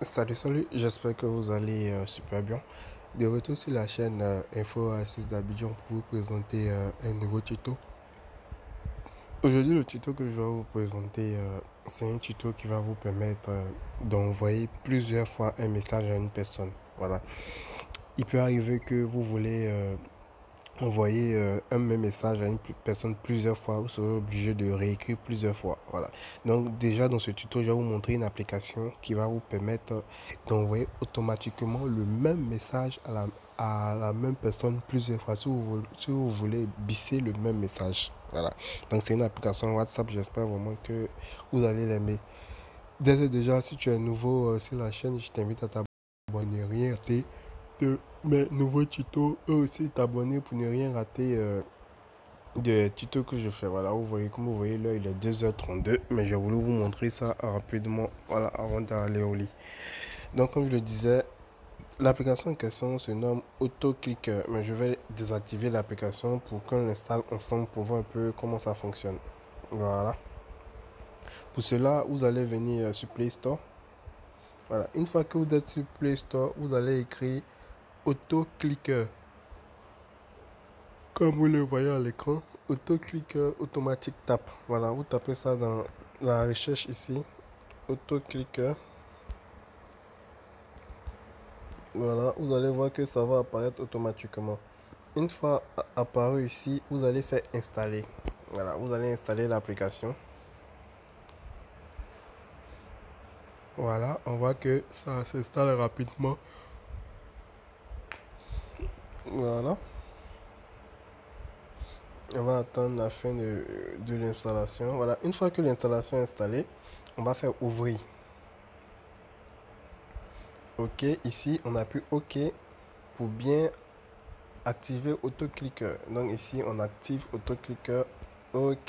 Salut, j'espère que vous allez super bien. De retour sur la chaîne Info Assis d'Abidjan pour vous présenter un nouveau tuto. Aujourd'hui, le tuto que je vais vous présenter, c'est un tuto qui va vous permettre d'envoyer plusieurs fois un message à une personne. Voilà. Il peut arriver que vous voulez envoyer un même message à une personne plusieurs fois, vous serez obligé de réécrire plusieurs fois. Voilà. Donc déjà dans ce tuto, je vais vous montrer une application qui va vous permettre d'envoyer automatiquement le même message à la même personne plusieurs fois si vous voulez bisser le même message. Voilà. Donc c'est une application WhatsApp, j'espère vraiment que vous allez l'aimer. Déjà, si tu es nouveau sur la chaîne, je t'invite à t'abonner, rien rater de mes nouveaux tutos et aussi t'abonner pour ne rien rater des tutos que je fais. Voilà, vous voyez, comme vous voyez, là il est 2h32, mais j'ai voulu vous montrer ça rapidement, voilà, avant d'aller au lit. Donc, comme je le disais, l'application en question se nomme AutoClicker, mais je vais désactiver l'application pour qu'on l'installe ensemble pour voir un peu comment ça fonctionne. Voilà. Pour cela, vous allez venir sur Play Store. Voilà, une fois que vous êtes sur Play Store, vous allez écrire AutoClicker. Comme vous le voyez à l'écran, AutoClicker automatique tap. Voilà, vous tapez ça dans la recherche ici. AutoClicker. Voilà, vous allez voir que ça va apparaître automatiquement. Une fois apparu ici, vous allez faire installer. Voilà, vous allez installer l'application. Voilà, on voit que ça s'installe rapidement. Voilà. On va attendre la fin de l'installation. Voilà, une fois que l'installation est installée, on va faire ouvrir. OK, ici on appuie OK pour bien activer AutoClicker. Donc ici on active AutoClicker. OK.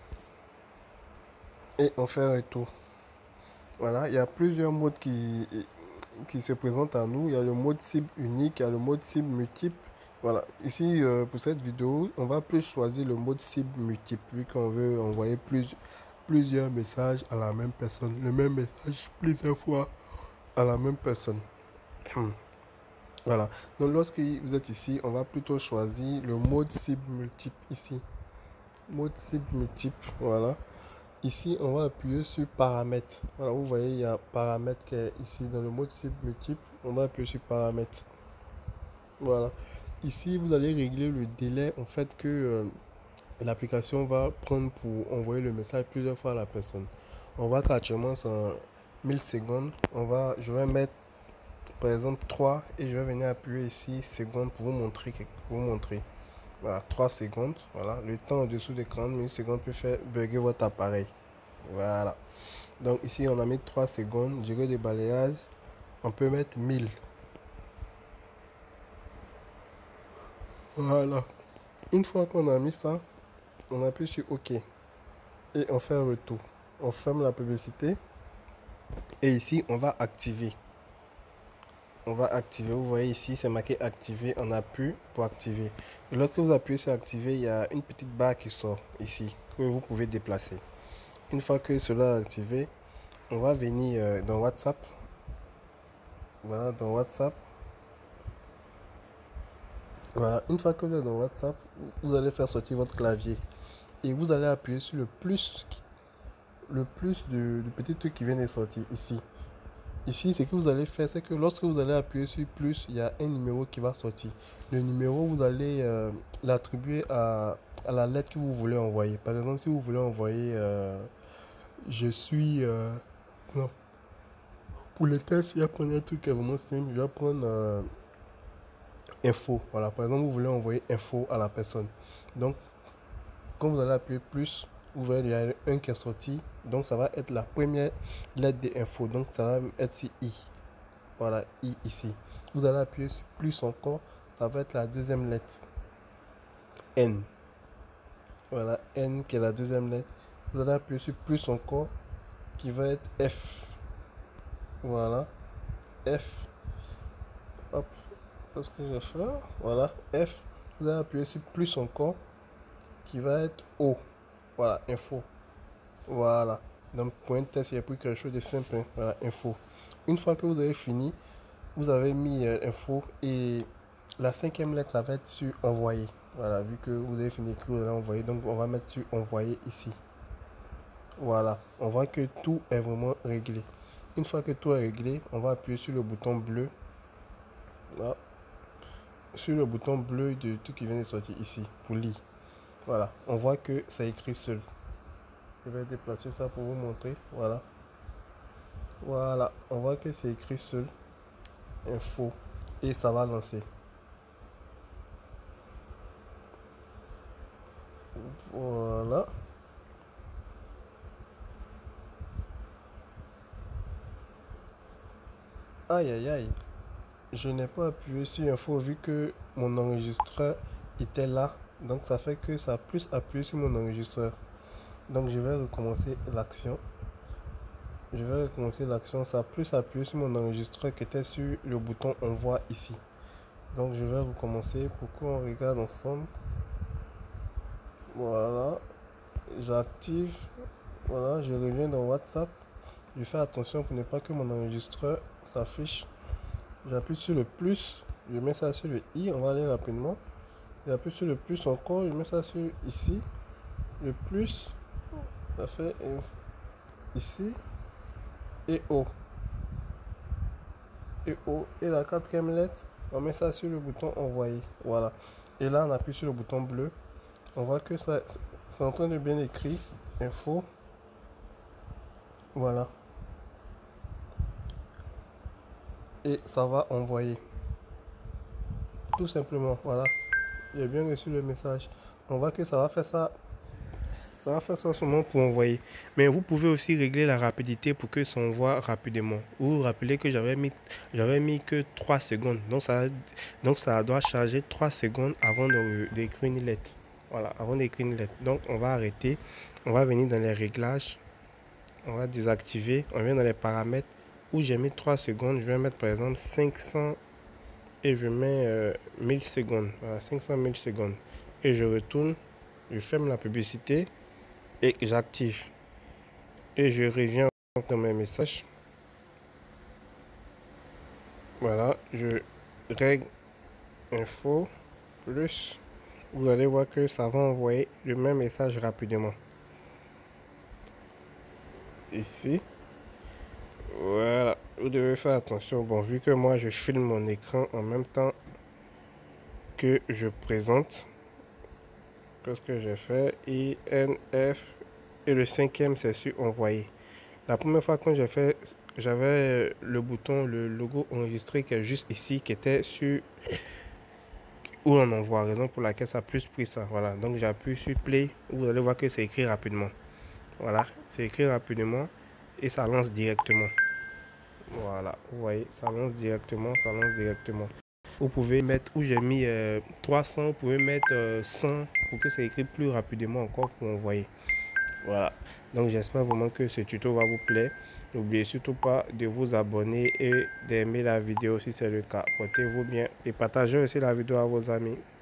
Et on fait retour. Voilà, il y a plusieurs modes qui se présentent à nous. Il y a le mode cible unique, il y a le mode cible multiple. Voilà, ici pour cette vidéo, on va plus choisir le mode cible multiple vu qu'on veut envoyer plusieurs messages à la même personne. Le même message plusieurs fois à la même personne. Voilà, donc lorsque vous êtes ici, on va plutôt choisir le mode cible multiple ici. Mode cible multiple, voilà. Ici, on va appuyer sur paramètres. Voilà, vous voyez, il y a paramètres qui est ici dans le mode cible multiple. On va appuyer sur paramètres. Voilà. Ici, vous allez régler le délai en fait que l'application va prendre pour envoyer le message plusieurs fois à la personne. On voit qu'actuellement, c'est en 1000 secondes. Je vais mettre par exemple 3 et je vais venir appuyer ici secondes pour vous montrer. Voilà, 3 secondes. Voilà, le temps en dessous de 40 millisecondes peut faire bugger votre appareil. Voilà. Donc ici, on a mis 3 secondes. Durée de balayage, on peut mettre 1000. Voilà. Une fois qu'on a mis ça, on appuie sur OK. Et on fait un retour. On ferme la publicité. Et ici, on va activer. On va activer. Vous voyez ici, c'est marqué activer. On appuie pour activer. Et lorsque vous appuyez sur activer, il y a une petite barre qui sort ici que vous pouvez déplacer. Une fois que cela est activé, on va venir dans WhatsApp. Voilà, dans WhatsApp. Voilà, une fois que vous êtes dans WhatsApp, vous allez faire sortir votre clavier. Et vous allez appuyer sur le plus du petit truc qui vient de sortir ici. Ici, ce que vous allez faire, c'est que lorsque vous allez appuyer sur plus, il y a un numéro qui va sortir. Le numéro, vous allez l'attribuer à la lettre que vous voulez envoyer. Par exemple, si vous voulez envoyer je suis... non. Pour le test, il va prendre un truc qui est vraiment simple. Je vais prendre info. Voilà, par exemple, vous voulez envoyer info à la personne. Donc, quand vous allez appuyer plus, vous voyez, il y a un qui est sorti. Donc, ça va être la première lettre de info. Donc, ça va être ici I. Voilà, I ici. Vous allez appuyer sur plus encore. Ça va être la deuxième lettre. N. Voilà, N qui est la deuxième lettre. Vous allez appuyer sur plus encore. Qui va être F. Voilà. F. Hop. Parce que je vais faire. Voilà. F. Vous allez appuyer sur plus encore. Qui va être O. Voilà, info. Voilà. Donc, pour un test, il y a plus quelque chose de simple. Hein. Voilà, info. Une fois que vous avez fini, vous avez mis info et la cinquième lettre, ça va être sur envoyer. Voilà, vu que vous avez fini d'écrire, vous allez envoyer. Donc, on va mettre sur envoyer ici. Voilà, on voit que tout est vraiment réglé. Une fois que tout est réglé, on va appuyer sur le bouton bleu. Là, sur le bouton bleu de tout qui vient de sortir ici, pour lire. Voilà, on voit que ça écrit seul. Je vais déplacer ça pour vous montrer. Voilà. Voilà, on voit que c'est écrit seul. Info. Et ça va lancer. Voilà. Aïe aïe aïe. Je n'ai pas appuyé sur info vu que mon enregistreur était là. Donc ça fait que ça a plus appuyé sur mon enregistreur. Donc je vais recommencer l'action. Je vais recommencer l'action. Ça a plus appuyé sur mon enregistreur qui était sur le bouton envoi ici. Donc je vais recommencer pour qu'on regarde ensemble. Voilà. J'active. Voilà, je reviens dans WhatsApp. Je fais attention pour ne pas que mon enregistreur s'affiche. J'appuie sur le plus. Je mets ça sur le i. On va aller rapidement. J'appuie sur le plus encore. Je mets ça sur ici. Le plus. Ça fait ici. Et O. Et O. Et la quatrième lettre. On met ça sur le bouton envoyer. Voilà. Et là, on appuie sur le bouton bleu. On voit que ça, c'est en train de bien écrire. Info. Voilà. Et ça va envoyer. Tout simplement. Voilà. J'ai bien reçu le message. On voit que ça va faire ça. Ça va faire ça seulement pour envoyer. Mais vous pouvez aussi régler la rapidité pour que ça envoie rapidement. Vous vous rappelez que j'avais mis que 3 secondes. Donc ça doit charger 3 secondes avant d'écrire une lettre. Voilà, avant d'écrire une lettre. Donc on va arrêter. On va venir dans les réglages. On va désactiver. On vient dans les paramètres où j'ai mis 3 secondes. Je vais mettre par exemple 500 et je mets 1000 secondes. Voilà, 500 000 secondes. Et je retourne. Je ferme la publicité. Et j'active. Et je reviens dans mes messages. Voilà, je règle info plus. Vous allez voir que ça va envoyer le même message rapidement. Ici. Voilà, vous devez faire attention. Bon, vu que moi je filme mon écran en même temps que je présente. Qu'est-ce que j'ai fait? INF. Et le cinquième, c'est sur envoyer. La première fois quand j'ai fait, j'avais le bouton, le logo enregistré qui est juste ici, qui était sur où on envoie, raison pour laquelle ça a plus pris ça. Voilà, donc j'appuie sur play, vous allez voir que c'est écrit rapidement. Voilà, c'est écrit rapidement et ça lance directement. Voilà, vous voyez, ça lance directement, ça lance directement. Vous pouvez mettre, où j'ai mis 300, vous pouvez mettre 100 pour que ça écrit plus rapidement encore pour envoyer. Voilà, donc j'espère vraiment que ce tuto va vous plaire. N'oubliez surtout pas de vous abonner et d'aimer la vidéo si c'est le cas. Portez-vous bien et partagez aussi la vidéo à vos amis.